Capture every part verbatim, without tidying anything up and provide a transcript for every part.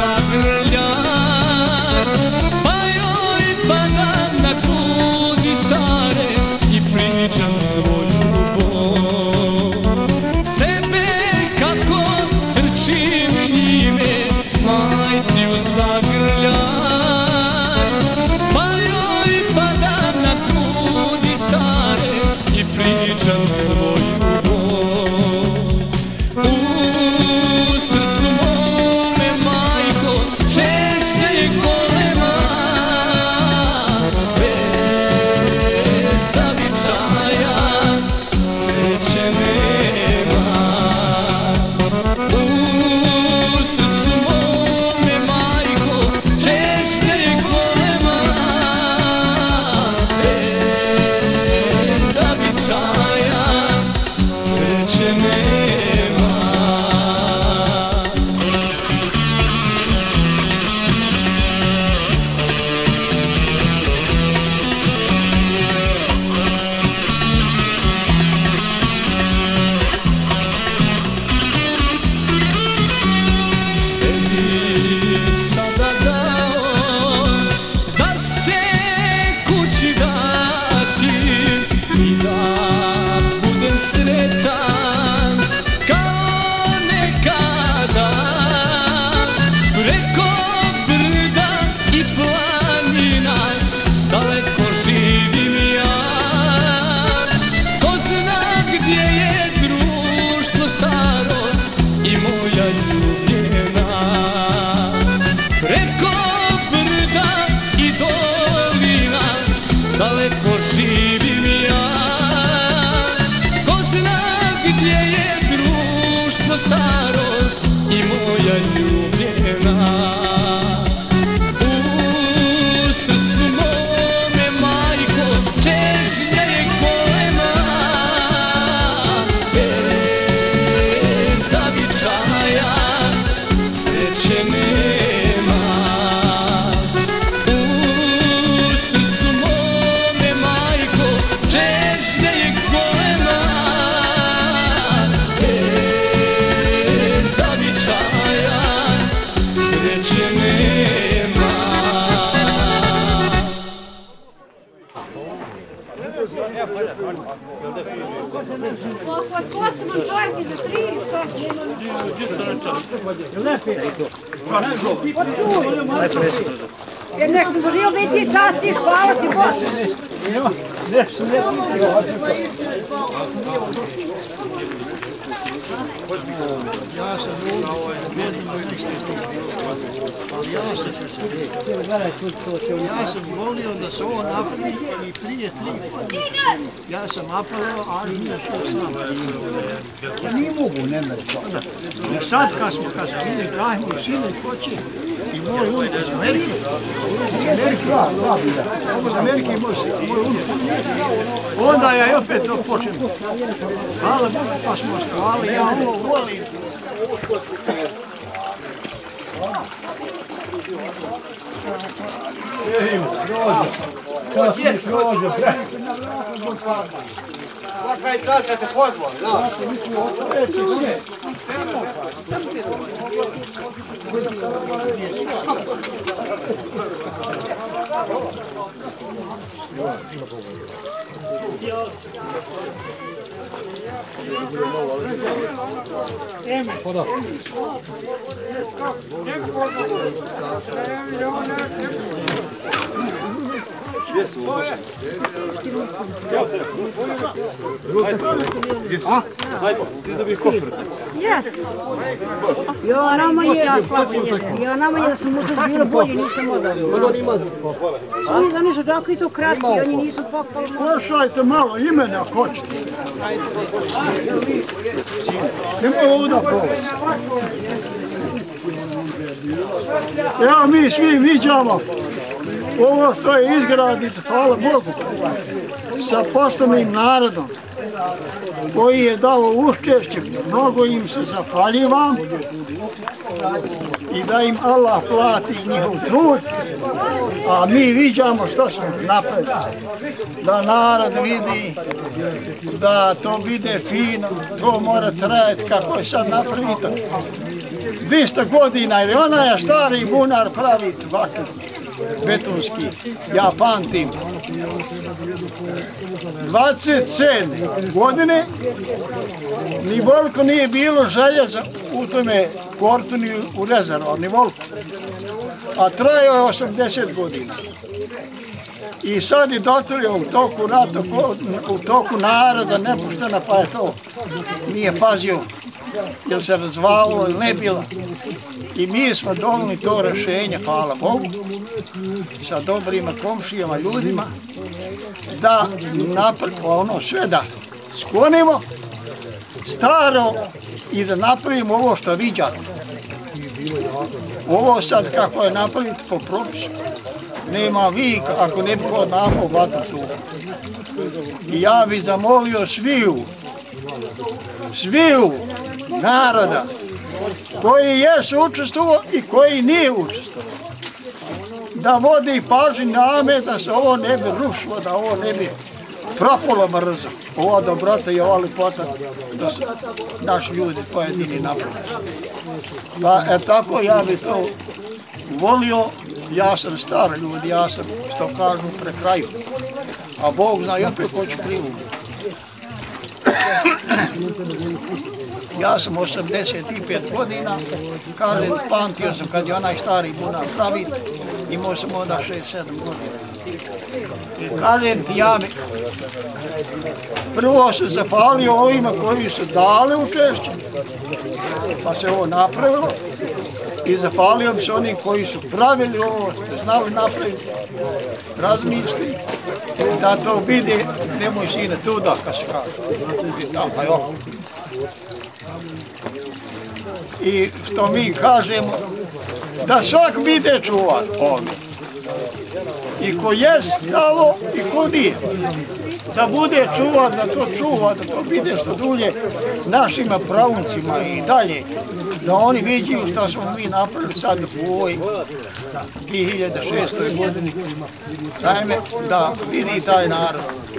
zagrljam, pa joj padam na grudi stare i pričam svoju bol. Sebe kako trčim njime, majci u zagrljam, pa joj padam na grudi stare i pričam svoju bol. Jer nek se zoril da i ti častiš, hvala ti Bože. Ja sam ovdje jedino ali ja sam ja sam volio da se ovo napravi i prije tri. Ja sam napravio, ali nije to sam. Nije mogu, ne mre to. Sad kad smo, kad smo bili Ibrahim i sine hoće i moj unuk iz Amerike, iz Amerike i moj unuk, onda ja opet to počnem. Hvala Bogu pa smo ostrovali, ja ovo volim. Kad si prođe, bre? Svaka je čast da te pozvao, znaš? Hoda. Gdje su ovo? Hajde, ti da bih kofer. Jes. Jo, nama je, ja slabo jedem. Jo, nama je da sam uzet bilo bolje, nisam odavio. Oni da nisu dakle to kratki, oni nisu popali. Slušajte malo, imena ako hoćete. Nemoj ovdje povesti. Evo mi svi viđamo ovo što je izgradito, hvala Bogu, sa poslovnim narodom koji je dao učešće, mnogo im se zahvaljivam i da im Allah plati njihov trud, a mi viđamo što smo napravili, da narod vidi, da to vide fino, to mora trajati kako je sad napravito. dvista godina, jer ona je stari bunar pravi vakar betonski. Ja pamtim. dvadeset sedme godine ni volko nije bilo željeza u tome kortu ni u rezervu, ni volko. A trajao je osamdeset godina. I sad je dotvorio u toku rata, u toku naroda nepoštena, pa je to nije pazio, jer se razvalilo ili ne bilo. I mi smo donijeli to rješenje, hvala Bogu, sa dobrima komšijama, ljudima, da napravimo ono sve da sklonimo staro i da napravimo ovo što viđate. Ovo sad kako je napraviti po propisu. Nema vi, ako ne bi kod napao vatru tu. I ja bi zamolio sviju, sviju naroda koji je učestvovao i koji nije učestvovao, da vodi pažnju name da se ovo ne bi rušilo, da ovo ne bi propalo brzo. Ova dobrota i ova lepota da su naši ljudi pojedini napravili. Pa e tako ja bi to volio. Ja sam star ljudi, ja sam, što kažu, pre kraju. A Bog zna i opet hoću krivu. Ja sam osamdeset pet godina, kažem, pamtio sam kad je onaj stari bunar pravi, imao sam onda šest sedam godina. I kažem ti ja mi, prvo se zapalio ovima koji su dali učešće, pa se ovo napravilo. I zapalio bi se oni koji su pravili ovo, znali napraviti, razmišljati, da to vidi, nemoj sine tuda, kad se kaže. I što mi kažemo, da svak vide čuvar ovdje. I ko jes davo i ko nije. Da bude čuvar, da to čuva, da to vide što dulje našima pravuncima i dalje. Da oni viđu što smo mi napravili sad u ovoj dvije hiljade šestoj godini. Dajme da vidi taj narod.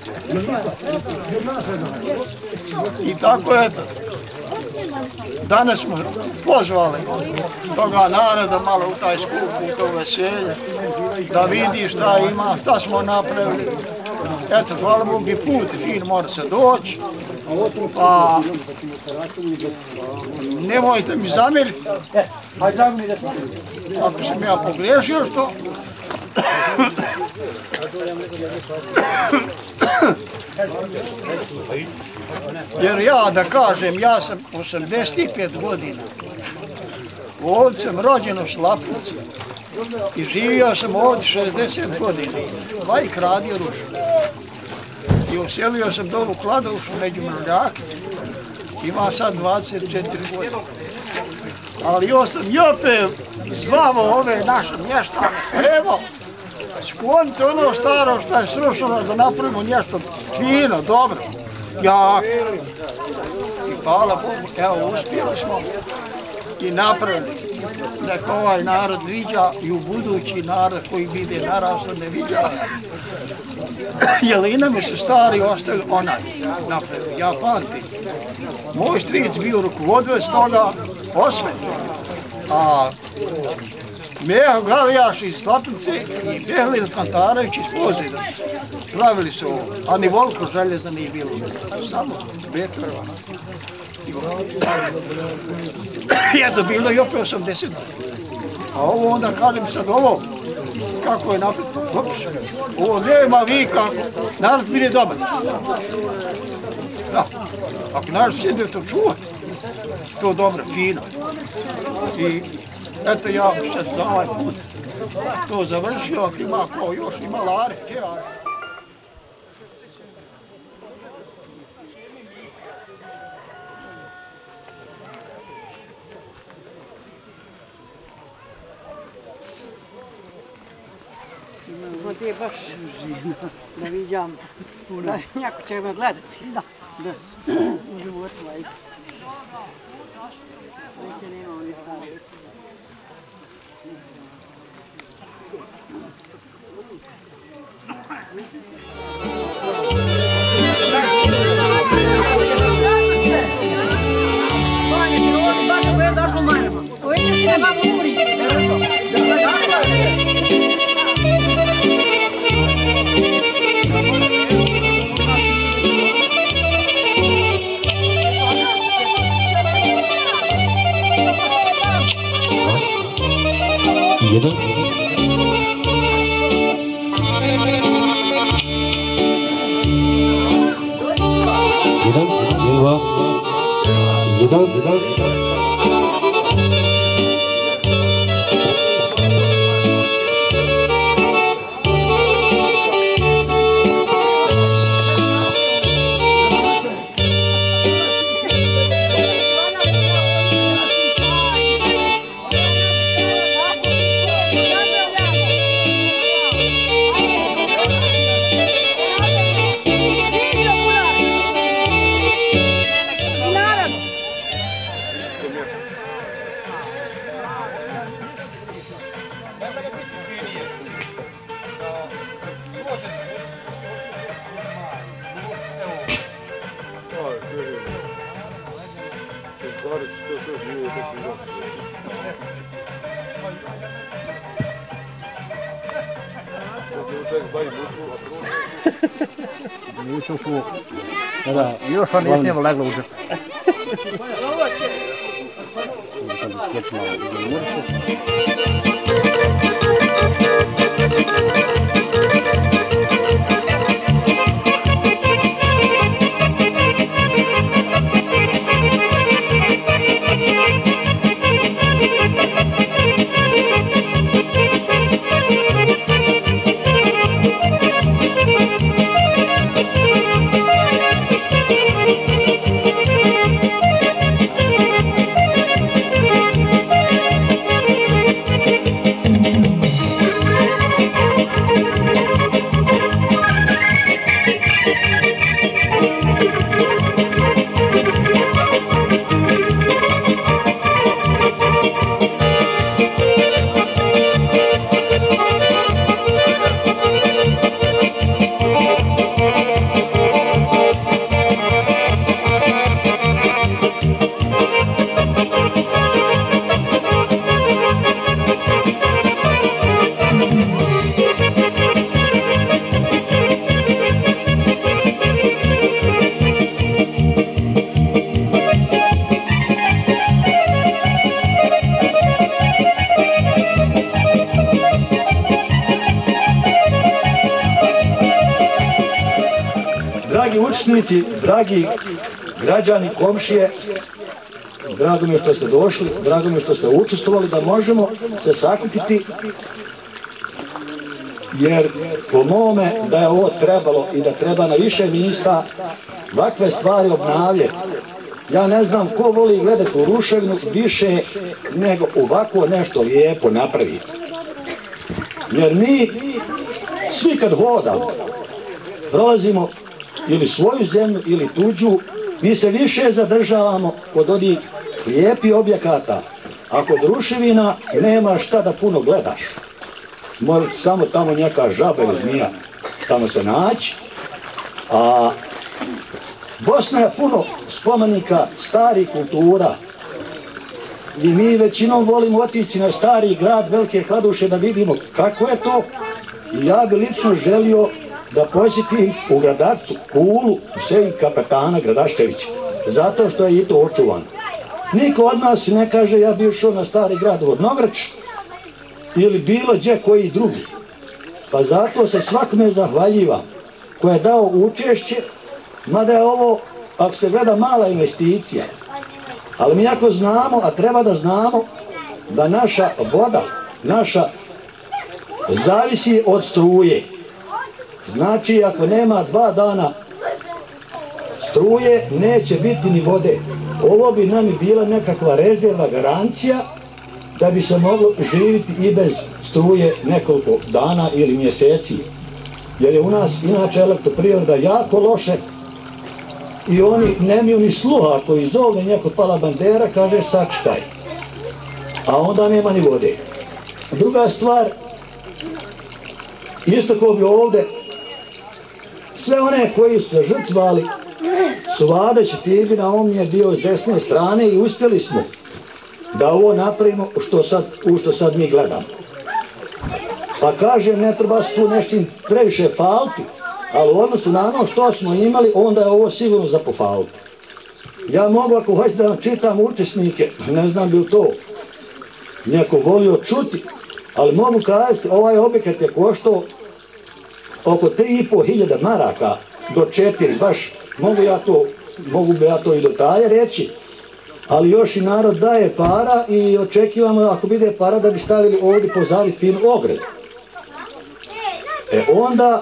I tako je to. Danas smo pozvali toga naroda malo u taj skup, u to veselje, da vidi šta ima, šta smo napravili. Eto, hvala Bogu i put, fin mora se doći, pa nemojte mi zamjeriti, ako sam ja pogriješio što. Jer ja da kažem, ja sam osamdeset pet godina, ovdje sam rođen u Slapnici i živio sam ovdje šezdeset godina, bajk radio rušu. I uselio sam dolu u Kladovšu među Mrljake, ima sad dvadeset četiri godine. Ali ja sam i opet zvao ove naše mještane, evo, sklonite ono staro što je srušeno da napravimo nešto fino, dobro. Ja, i hvala Bogu, evo uspjeli smo i napravili. Neka ovaj narod viđa i u budući narod koji vide narastao ne viđa. Jer i nam su stari ostali onaj napravili. Ja pamtim, moj stric bio rukovodioc toga osme, a Meho Galijaš iz Slapnice i Behlil Kantarević iz Pozida pravili su ovo, a ni volko željeza nije bilo, samo betrova. I eto, bilo i opet osamdeset. A ovo onda kažem sad ovo, kako je napred, ovo nema vika, narod vidi dobar. Da, ako narod sjede to čuvati, to dobro, fino. I eto ja sad za ovaj put to završio, ako ima ko još, ima lare, kjevare. Ovo je baš da viđam, da njako će me gledati. Da, da, u životu vajde. Neće nema oni staviti. Ovo je došlo manjama. jedan. Jedan, dva, jedan, jedan. Nisam čuo. Da, još on nije snijemo leglo u džep. Dragi učenici, dragi građani, komšije, drago mi je što ste došli, drago mi je što ste učestvovali, da možemo se sakupiti, jer po mome da je ovo trebalo i da treba na više mjesta ovakve stvari obnavljati. Ja ne znam ko voli gledati u ruševinu više nego ovako nešto lijepo napraviti. Jer mi svi kad hodamo, prolazimo ili svoju zemlju ili tuđu, mi se više zadržavamo kod onih lijepih objekata, a kod ruševina nema šta da puno gledaš. Mora samo tamo neka žaba ili zmija tamo se naći. A Bosna je puno spomenika starih kultura i mi većinom volimo otići na stari grad Velike Kladuše da vidimo kako je to. I ja bi lično želio da posjetim u Gradarcu kulu Sejn kapetana Gradaščevića, zato što je i to očuvano. Niko od nas ne kaže ja bi išao na stari grad Vodnograč ili bilo gdje koji drugi. Pa zato se svakome zahvaljivam ko je dao učešće, mada je ovo, ako se gleda, mala investicija. Ali mi jako znamo, a treba da znamo, da naša voda, naša zavisi od struje. Znači, ako nema dva dana struje, neće biti ni vode. Ovo bi nam bila nekakva rezerva, garancija, da bi se moglo živjeti i bez struje nekoliko dana ili mjeseci. Jer je u nas inače elektroprivreda jako loše i oni nemaju ni sluha, ako izovne neko pala bandera, kaže sačekaj. A onda nema ni vode. Druga stvar, isto ko bi ovdje, sve one koji su se žrtvali, Suvada Ćetibina, on je bio s desne strane i uspjeli smo da ovo napravimo što sad, u što sad mi gledamo. Pa kažem, ne treba se tu nešto previše faliti, ali u odnosu na ono što smo imali, onda je ovo sigurno za pofaliti. Ja mogu, ako hoćete da vam čitam učesnike, ne znam bi li to neko volio čuti, Ali mogu kazati, ovaj objekat je koštao oko tri i pol hiljada maraka do četiri, baš mogu ja to, mogu bi ja to i do taje reći, ali još i narod daje para i očekivamo ako bude para da bi stavili ovdje pozali finu ogradu. E onda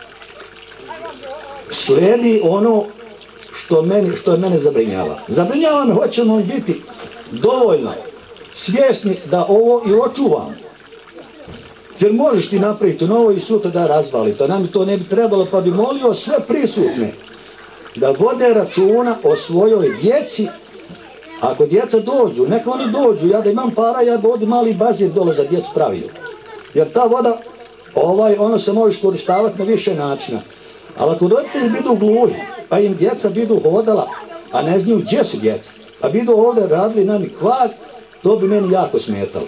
slijedi ono što, meni, što je mene zabrinjava. Zabrinjava me, hoćemo biti dovoljno svjesni da ovo i očuvamo. Jer možeš ti napraviti novo i sutra da razvali. To nam to ne bi trebalo, pa bi molio sve prisutne da vode računa o svojoj djeci. Ako djeca dođu, neka oni dođu, ja da imam para, ja bi ovdje mali bazir dole za djecu pravio. Jer ta voda, ovaj, ono se može koristavati na više načina. Ali ako roditelji bidu gluhi, pa im djeca bidu hodala, a ne znaju gdje su djeca, a bidu ovdje radili nami kvar, to bi meni jako smetalo.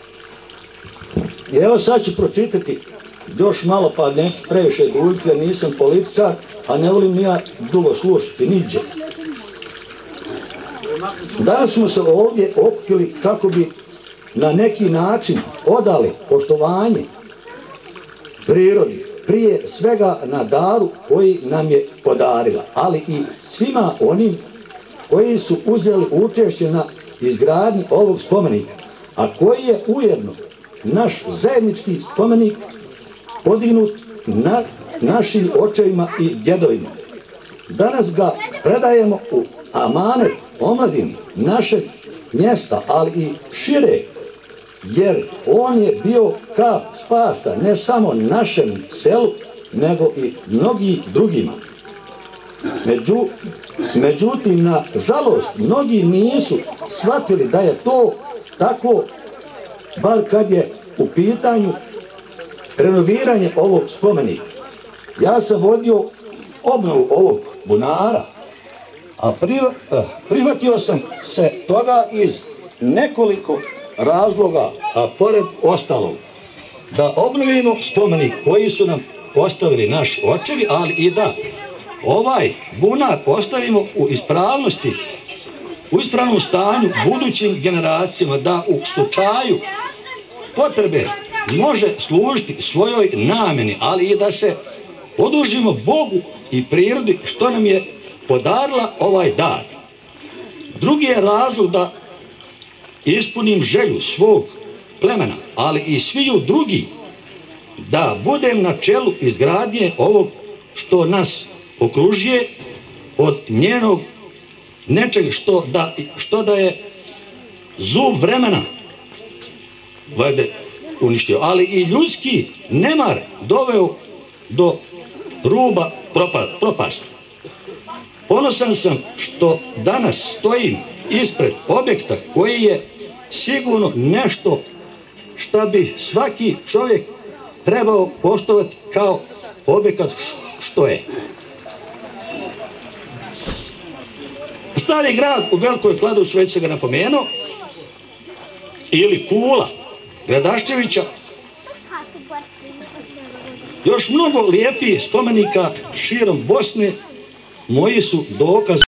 I evo sad ću pročitati još malo, pa neću previše duljiti jer nisam političar, a ne volim ni ja dugo slušati, niđe. Danas smo se ovdje okupili kako bi na neki način odali poštovanje prirodi, prije svega na daru koji nam je podarila, ali i svima onim koji su uzeli učešće na izgradnji ovog spomenika, a koji je ujedno naš zajednički spomenik podignut na našim očevima i djedovima. Danas ga predajemo u amanet omladini našeg mjesta, ali i šire, jer on je bio kap spasa ne samo našem selu, nego i mnogi drugima. Među, međutim, na žalost, mnogi nisu shvatili da je to tako, bar kad je u pitanju renoviranje ovog spomenika. Ja sam vodio obnovu ovog bunara, a prihvatio sam se toga iz nekoliko razloga, a pored ostalog, da obnovimo spomenik koji su nam ostavili naši očevi, ali i da ovaj bunar ostavimo u ispravnosti, u ispravnom stanju budućim generacijama, da u slučaju potrebe može služiti svojoj namjeni, ali i da se odužimo Bogu i prirodi što nam je podarila ovaj dar. Drugi je razlog da ispunim želju svog plemena, ali i sviju drugi, da budem na čelu izgradnje ovog što nas okružuje od njenog nečeg što da, što da je zub vremena vajde uništio, ali i ljudski nemar doveo do ruba propasti. Ponosan sam što danas stojim ispred objekta koji je sigurno nešto što bi svaki čovjek trebao poštovati kao objekat što je. Stari grad u Velikoj Kladuši, već se ga napomenuo, ili Kula Gradaščevića, još mnogo lijepih spomenika širom Bosne, moji su dokaz